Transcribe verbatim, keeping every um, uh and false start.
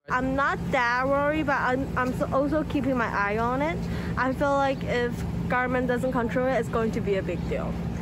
I'm not that worried, but I'm, I'm also keeping my eye on it. I feel like if government doesn't control it, it's going to be a big deal.